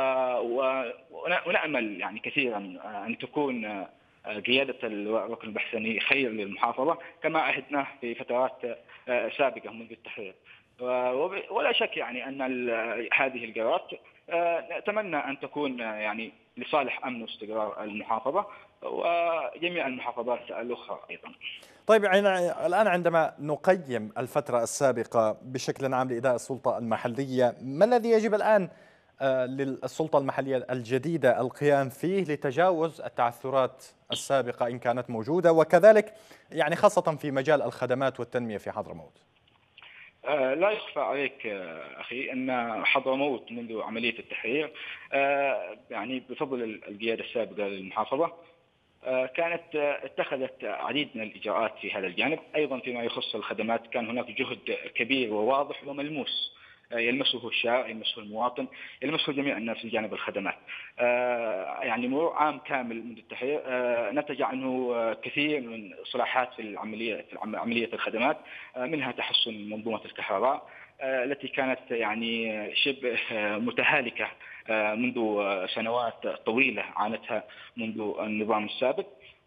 ونأمل يعني كثيرا أن تكون قيادة اللواء ركن البحسني خير للمحافظة كما عهدناه في فترات سابقة منذ التحرير. ولا شك يعني أن هذه القرارات نتمنى أن تكون يعني لصالح أمن واستقرار المحافظة وجميع المحافظات الأخرى أيضا. طيب يعني الآن عندما نقيم الفترة السابقة بشكل عام لإداء السلطة المحلية، ما الذي يجب الآن للسلطة المحلية الجديدة القيام فيه لتجاوز التعثرات السابقة إن كانت موجودة، وكذلك يعني خاصة في مجال الخدمات والتنمية في حضرموت؟ لا يخفى عليك أخي أن حضرموت منذ عملية التحرير يعني بفضل القيادة السابقة للمحافظة كانت اتخذت عديد من الإجراءات في هذا الجانب. أيضا فيما يخص الخدمات كان هناك جهد كبير وواضح وملموس يلمسه الشارع، يلمسه المواطن، يلمسه جميع الناس في جانب الخدمات. يعني مرور عام كامل منذ التحرير نتج عنه كثير من إصلاحات في العملية في عملية الخدمات، منها تحسن منظومة الكهرباء التي كانت يعني شبه متهالكة منذ سنوات طويلة عانتها منذ النظام السابق،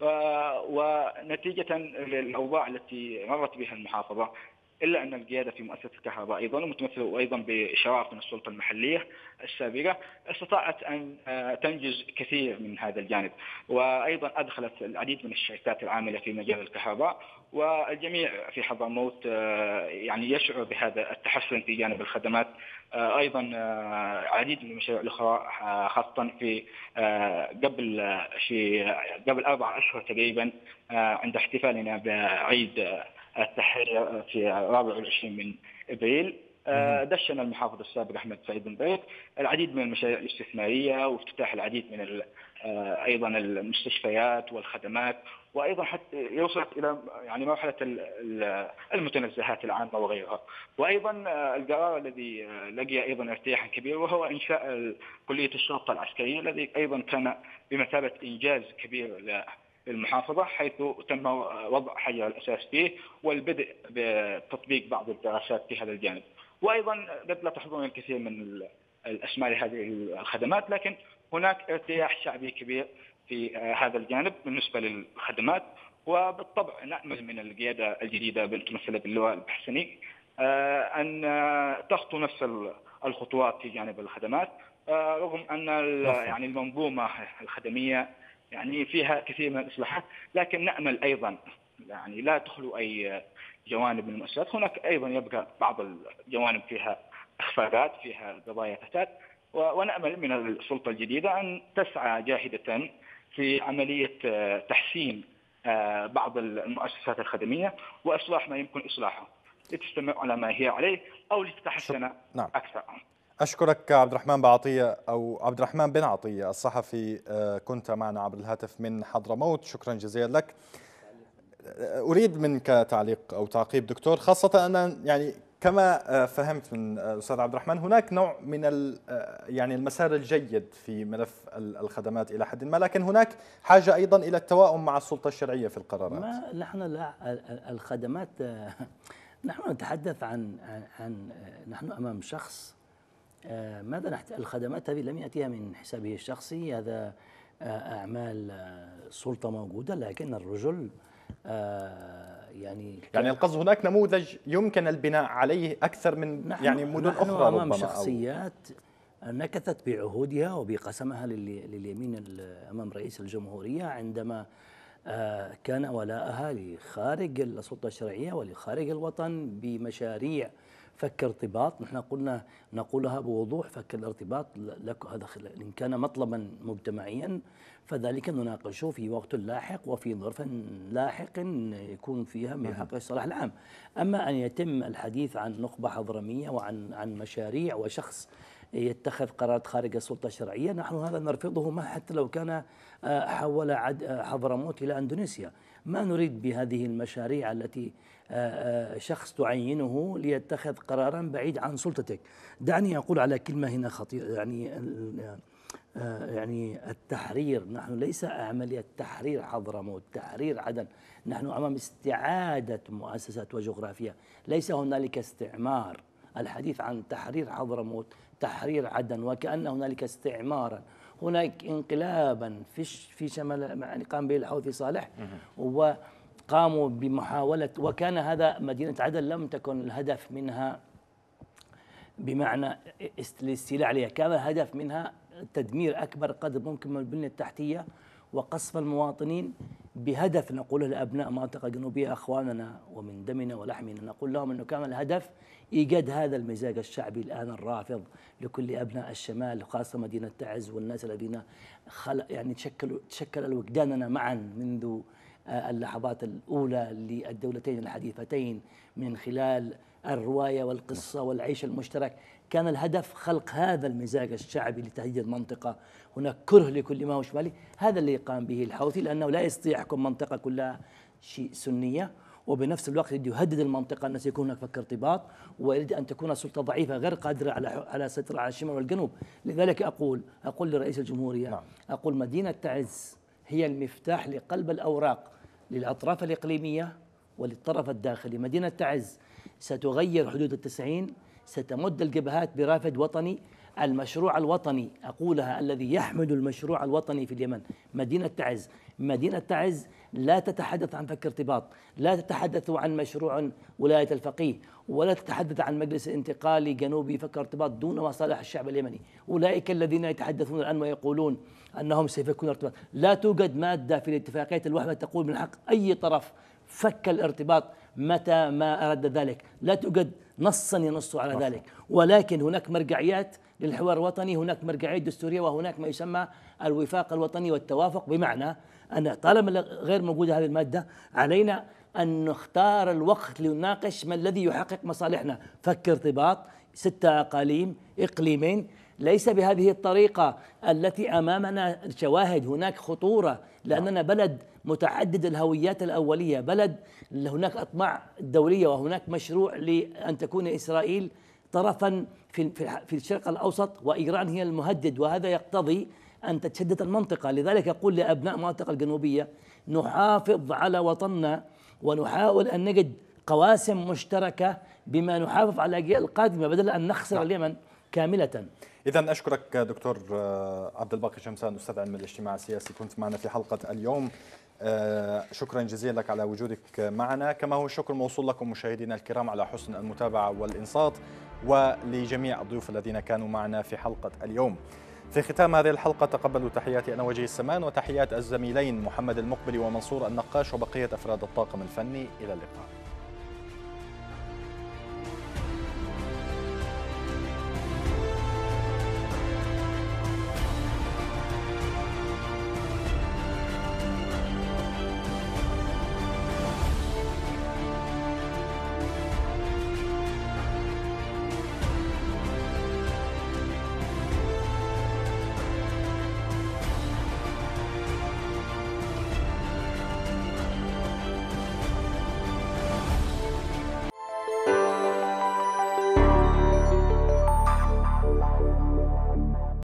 ونتيجة للأوضاع التي مرت بها المحافظة، إلا أن القيادة في مؤسسة الكهرباء أيضا ومتمثلة أيضا بإشراف من السلطة المحلية السابقة استطاعت أن تنجز كثير من هذا الجانب، وأيضا أدخلت العديد من الشركات العاملة في مجال الكهرباء، والجميع في حضرموت يعني يشعر بهذا التحسن في جانب الخدمات. أيضا عديد من المشاريع الأخرى خاصة في قبل في قبل أربع أشهر تقريبا عند احتفالنا بعيد التحرير في الرابع والعشرين من إبريل دشن المحافظ السابق أحمد سعيد بن بريك العديد من المشاريع الاستثمارية وافتتاح العديد من أيضا المستشفيات والخدمات، وأيضا حتى يوصلت إلى يعني مرحلة المتنزهات العامة وغيرها. وأيضا القرار الذي لقي أيضا ارتياحا كبير وهو إنشاء كلية الشرطة العسكرية الذي أيضا كان بمثابة إنجاز كبير للمحافظة، حيث تم وضع حجر الأساس فيه والبدء بتطبيق بعض الدراسات في هذا الجانب. وأيضا قد لا تحضرنا الكثير من الأسماء لهذه الخدمات، لكن هناك ارتياح شعبي كبير في هذا الجانب بالنسبة للخدمات. وبالطبع نأمل من القيادة الجديدة المتمثلة باللواء البحسني أن تخطو نفس الخطوات في جانب الخدمات، رغم أن يعني المنظومة الخدمية يعني فيها كثير من الإصلاحات، لكن نأمل أيضا يعني لا تخلو أي جوانب من المؤسسات. هناك أيضا يبقى بعض الجوانب فيها إخفاقات، فيها قضايا فساد، ونأمل من السلطة الجديدة أن تسعى جاهدة في عملية تحسين بعض المؤسسات الخدمية وإصلاح ما يمكن إصلاحه لتستمر على ما هي عليه أو لتتحسن نعم. أكثر. أشكرك عبد الرحمن بعطية أو عبد الرحمن بن عطية الصحفي، كنت معنا عبر الهاتف من حضرموت، شكرا جزيلا لك. أريد منك تعليق أو تعقيب دكتور، خاصة أن يعني كما فهمت من الأستاذ عبد الرحمن هناك نوع من يعني المسار الجيد في ملف الخدمات إلى حد ما، لكن هناك حاجة أيضا إلى التواؤم مع السلطة الشرعية في القرارات. ما نحن لا الخدمات، نحن نتحدث عن عن نحن أمام شخص، ماذا نحتاج؟ الخدمات هذه لم يأتيها من حسابه الشخصي، هذا أعمال سلطة موجودة، لكن الرجل يعني يعني القصد هناك نموذج يمكن البناء عليه أكثر من يعني مدن نحن أخرى أمام ربما شخصيات نكثت بعهودها وبقسمها لليمين أمام رئيس الجمهورية عندما كان ولاءها لخارج السلطة الشرعية ولخارج الوطن بمشاريع فك ارتباط. نحن قلنا نقولها بوضوح، فك الارتباط لك هذا إن كان مطلبا مجتمعيا فذلك نناقشه في وقت لاحق وفي ظرف لاحق يكون فيها من حق الصلاح العام. أما أن يتم الحديث عن نخبة حضرمية وعن عن مشاريع وشخص يتخذ قرارات خارج السلطة الشرعية، نحن هذا نرفضه، ما حتى لو كان حول حضرموت إلى أندونيسيا. ما نريد بهذه المشاريع التي شخص تعينه ليتخذ قرارا بعيد عن سلطتك. دعني أقول على كلمة هنا خطيرة، يعني يعني التحرير، نحن ليس عملية تحرير حضرموت، تحرير عدن، نحن أمام استعادة مؤسسات وجغرافيا، ليس هنالك استعمار. الحديث عن تحرير حضرموت تحرير عدن وكأن هنالك استعمارا، هناك انقلابا في في شمال يعني قام به الحوثي صالح وقاموا بمحاولة، وكان هذا مدينة عدن لم تكن الهدف منها بمعنى الاستيلاء عليها، كان الهدف منها تدمير أكبر قدر ممكن من البنية التحتية وقصف المواطنين بهدف نقوله لأبناء منطقة جنوبية أخواننا ومن دمنا ولحمنا، نقول لهم أنه كان الهدف إيجاد هذا المزاج الشعبي الآن الرافض لكل أبناء الشمال وخاصة مدينة تعز والناس الذين خلق يعني تشكلوا تشكل وجداننا معا منذ اللحظات الأولى للدولتين الحديثتين من خلال الرواية والقصة والعيش المشترك. كان الهدف خلق هذا المزاج الشعبي لتهديد المنطقة، هناك كره لكل ما هو شمالي، هذا اللي قام به الحوثي لأنه لا يستطيع يحكم منطقة كلها شيء سنية، وبنفس الوقت يريد يهدد المنطقة أن سيكون هناك فك ارتباط، ويريد أن تكون السلطة ضعيفة غير قادرة على على السيطرة على الشمال والجنوب. لذلك أقول أقول لرئيس الجمهورية، أقول مدينة تعز هي المفتاح لقلب الأوراق للأطراف الإقليمية وللطرف الداخلي. مدينة تعز ستغير حدود التسعين، ستمد الجبهات برافد وطني. المشروع الوطني أقولها الذي يحمل المشروع الوطني في اليمن مدينة تعز. مدينة تعز لا تتحدث عن فك ارتباط، لا تتحدث عن مشروع ولاية الفقيه، ولا تتحدث عن مجلس انتقالي جنوبي فك ارتباط دون مصالح الشعب اليمني. أولئك الذين يتحدثون الآن ويقولون أنهم سيفكون ارتباط، لا توجد مادة في الاتفاقية الوحدة تقول من حق أي طرف فك الارتباط متى ما أراد ذلك، لا توجد نصا ينص على ذلك، ولكن هناك مرجعيات للحوار الوطني، هناك مرجعيات دستورية، وهناك ما يسمى الوفاق الوطني والتوافق، بمعنى أن طالما غير موجودة هذه المادة علينا أن نختار الوقت لنناقش ما الذي يحقق مصالحنا. فك ارتباط ستة أقاليم إقليمين ليس بهذه الطريقة التي أمامنا شواهد، هناك خطورة لأننا بلد متعدد الهويات الأولية، بلد هناك أطماع دولية، وهناك مشروع لأن تكون إسرائيل طرفا في في الشرق الأوسط وإيران هي المهدد، وهذا يقتضي أن تتشدد المنطقة. لذلك أقول لأبناء المنطقة الجنوبية نحافظ على وطننا ونحاول أن نجد قواسم مشتركة بما نحافظ على الأجيال القادمة بدل أن نخسر اليمن كاملة. إذا أشكرك دكتور عبد الباقي شمسان، أستاذ علم الاجتماع السياسي، كنت معنا في حلقة اليوم. شكرا جزيلا لك على وجودك معنا، كما هو الشكر موصول لكم مشاهدينا الكرام على حسن المتابعة والإنصات، ولجميع الضيوف الذين كانوا معنا في حلقة اليوم. في ختام هذه الحلقة تقبلوا تحياتي أنا وجيه السمان وتحيات الزميلين محمد المقبلي ومنصور النقاش وبقية أفراد الطاقم الفني. إلى اللقاء.